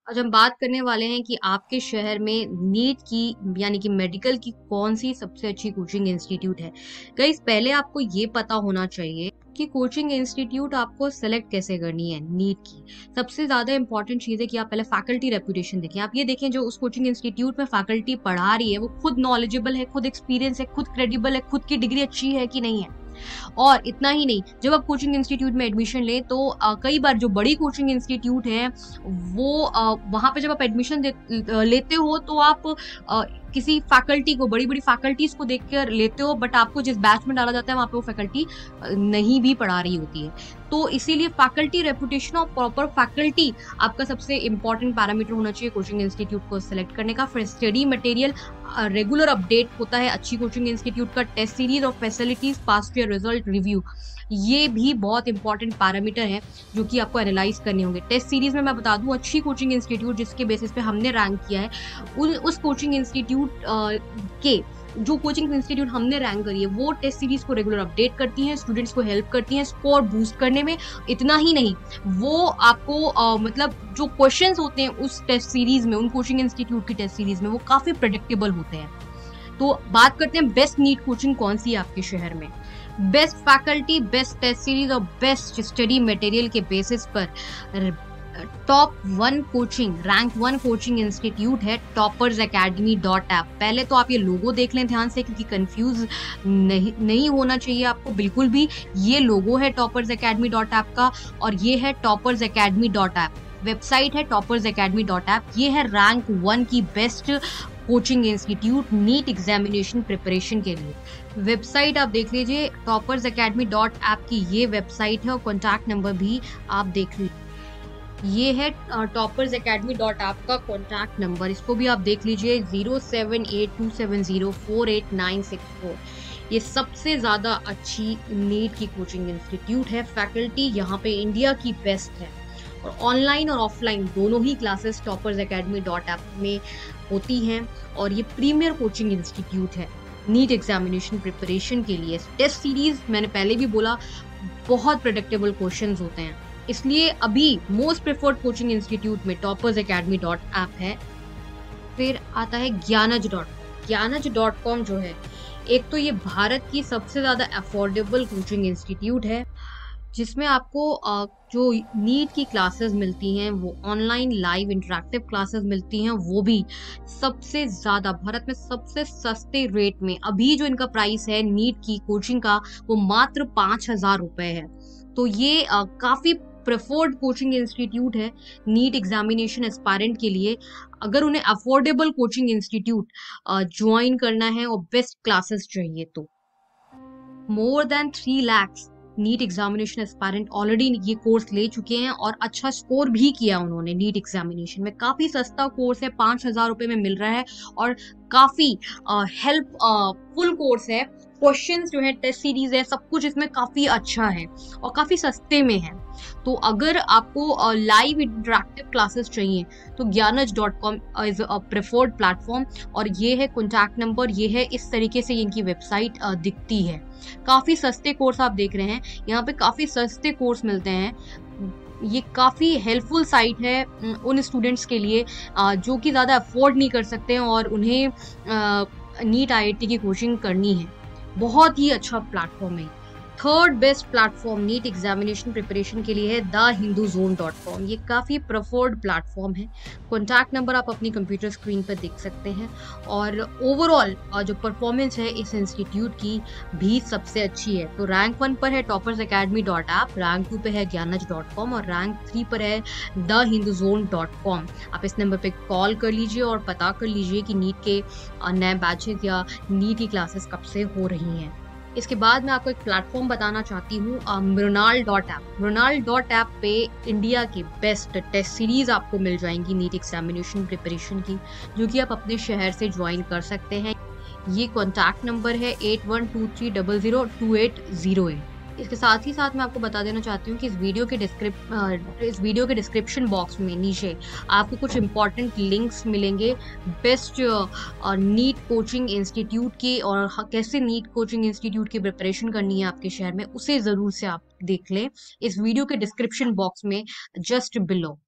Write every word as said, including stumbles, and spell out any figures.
आज हम बात करने वाले हैं कि आपके शहर में नीट की यानी कि मेडिकल की कौन सी सबसे अच्छी कोचिंग इंस्टीट्यूट है। गाइस, पहले आपको ये पता होना चाहिए कि कोचिंग इंस्टीट्यूट आपको सेलेक्ट कैसे करनी है। नीट की सबसे ज्यादा इंपॉर्टेंट चीज है कि आप पहले फैकल्टी रेपुटेशन देखें। आप ये देखें जो उस कोचिंग इंस्टीट्यूट में फैकल्टी पढ़ा रही है वो खुद नॉलेजेबल है, खुद एक्सपीरियंस है, खुद क्रेडिबल है, खुद की डिग्री अच्छी है कि नहीं है। और इतना ही नहीं, जब आप कोचिंग इंस्टीट्यूट में एडमिशन लें तो आ, कई बार जो बड़ी कोचिंग इंस्टीट्यूट हैं वो आ, वहां पे जब आप एडमिशन लेते हो तो आप आ, किसी फैकल्टी को, बड़ी बड़ी फैकल्टीज को देखकर लेते हो, बट आपको जिस बैच में डाला जाता है वहां पे वो फैकल्टी नहीं भी पढ़ा रही होती है। तो इसीलिए फैकल्टी रेपुटेशन और प्रॉपर फैकल्टी आपका सबसे इंपॉर्टेंट पैरामीटर होना चाहिए कोचिंग इंस्टीट्यूट को सिलेक्ट करने का। फिर स्टडी मटेरियल रेगुलर अपडेट होता है अच्छी कोचिंग इंस्टीट्यूट का। टेस्ट सीरीज और facilities, past year result review, ये भी बहुत इंपॉर्टेंट पैरामीटर है जो कि आपको एनालाइज करने होंगे। टेस्ट सीरीज में मैं बता दूं, अच्छी कोचिंग इंस्टीट्यूट जिसके बेसिस पे हमने रैंक किया है उन उस कोचिंग इंस्टीट्यूट के जो कोचिंग इंस्टीट्यूट हमने रैंक करी है वो टेस्ट सीरीज को रेगुलर अपडेट करती हैं, स्टूडेंट्स को हेल्प करती हैं स्कोर बूस्ट करने में। इतना ही नहीं, वो आपको आ, मतलब जो क्वेश्चंस होते हैं उस टेस्ट सीरीज में, उन कोचिंग इंस्टीट्यूट की टेस्ट सीरीज में, वो काफी प्रेडिक्टेबल होते हैं। तो बात करते हैं बेस्ट नीट कोचिंग कौन सी है आपके शहर में। Best faculty, best test series और बेस्ट स्टडी मटेरियल के बेसिस पर top one coaching, rank one coaching institute है टॉपर्स एकेडमी डॉट ऐप। पहले तो आप ये लोगो देख लें ध्यान से, क्योंकि कंफ्यूज नहीं नहीं होना चाहिए आपको बिल्कुल भी। ये लोगो है टॉपर्स एकेडमी डॉट ऐप का और ये है toppers academy dot app. Website है टॉपर्स एकेडमी डॉट ऐप। ये है रैंक वन की best coaching institute NEET examination preparation के लिए। वेबसाइट आप देख लीजिए, टॉपर्स एकेडमी डॉट ऐप की ये वेबसाइट है और कॉन्टैक्ट नंबर भी आप देख लीजिए। ये है टॉपर्स एकेडमी डॉट ऐप का कॉन्टैक्ट नंबर, इसको भी आप देख लीजिए, zero seven eight two seven zero four eight nine six four. ये सबसे ज्यादा अच्छी नीट की कोचिंग इंस्टीट्यूट है। फैकल्टी यहाँ पे इंडिया की बेस्ट है और ऑनलाइन और ऑफलाइन दोनों ही classes toppers academy dot app में होती हैं और ये प्रीमियर कोचिंग इंस्टीट्यूट है नीट एग्जामिनेशन प्रिपरेशन के लिए। टेस्ट सीरीज मैंने पहले भी बोला, बहुत प्रेडिक्टेबल क्वेश्चंस होते हैं, इसलिए अभी मोस्ट प्रेफर्ड कोचिंग इंस्टीट्यूट में टॉपर्स एकेडमी डॉट ऐप है। फिर आता है ज्ञानज डॉट ज्ञानज डॉट कॉम जो है, एक तो ये भारत की सबसे ज्यादा अफोर्डेबल कोचिंग इंस्टीट्यूट है जिसमें आपको जो नीट की क्लासेस मिलती हैं वो ऑनलाइन लाइव इंटरेक्टिव क्लासेस मिलती हैं, वो भी सबसे ज्यादा भारत में सबसे सस्ते रेट में। अभी जो इनका प्राइस है नीट की कोचिंग का वो मात्र पांच हजार रुपए है। तो ये आ, काफी प्रेफर्ड कोचिंग इंस्टीट्यूट है नीट एग्जामिनेशन एस्पायरेंट के लिए, अगर उन्हें अफोर्डेबल कोचिंग इंस्टीट्यूट ज्वाइन करना है और बेस्ट क्लासेस चाहिए तो। More than three lakhs NEET examination aspirant already ये कोर्स ले चुके हैं और अच्छा स्कोर भी किया उन्होंने नीट एग्जामिनेशन में। काफी सस्ता कोर्स है, पांच हजार रुपए में मिल रहा है और काफी हेल्प फुल कोर्स है। क्वेश्चंस जो है, टेस्ट सीरीज है, सब कुछ इसमें काफी अच्छा है और काफी सस्ते में है। तो अगर आपको लाइव इंटरेक्टिव क्लासेस चाहिए तो ज्ञानज dot com is a preferred platform और ये है कॉन्टैक्ट नंबर, ये है, इस तरीके से इनकी वेबसाइट दिखती है। काफी सस्ते कोर्स आप देख रहे हैं, यहाँ पे काफी सस्ते कोर्स मिलते हैं। ये काफी हेल्पफुल साइट है उन स्टूडेंट्स के लिए जो कि ज्यादा अफोर्ड नहीं कर सकते हैं और उन्हें नीट आई आई टी की कोचिंग करनी है। बहुत ही अच्छा प्लेटफॉर्म है। Third best platform NEET examination preparation के लिए है the Hindu zone dot com. ये काफ़ी प्रेफर्ड प्लेटफॉर्म है। कॉन्टैक्ट नंबर आप अपनी कंप्यूटर स्क्रीन पर देख सकते हैं और ओवरऑल जो परफॉर्मेंस है इस इंस्टीट्यूट की भी सबसे अच्छी है। तो रैंक वन पर है toppers academy dot app, rank two पे है ज्ञानज डॉट कॉम और रैंक थ्री पर है the Hindu zone dot com. आप इस नंबर पर कॉल कर लीजिए और पता कर लीजिए कि नीट के नए बैचेज या नीट की क्लासेस कब से हो रही हैं। इसके बाद मैं आपको एक प्लेटफॉर्म बताना चाहती हूँ, Mrinal dot app. Mrinal dot app पे इंडिया के बेस्ट टेस्ट सीरीज आपको मिल जाएंगी नीट एग्जामिनेशन प्रिपरेशन की, जो कि आप अपने शहर से ज्वाइन कर सकते हैं। ये कॉन्टैक्ट नंबर है eight one two three double zero two eight zero eight. इसके साथ ही साथ मैं आपको बता देना चाहती हूँ कि इस वीडियो के डिस्क्रिप इस वीडियो के डिस्क्रिप्शन बॉक्स में नीचे आपको कुछ इंपॉर्टेंट लिंक्स मिलेंगे बेस्ट नीट कोचिंग इंस्टीट्यूट के, और कैसे नीट कोचिंग इंस्टीट्यूट की प्रिपरेशन करनी है आपके शहर में, उसे ज़रूर से आप देख लें इस वीडियो के डिस्क्रिप्शन बॉक्स में जस्ट बिलो।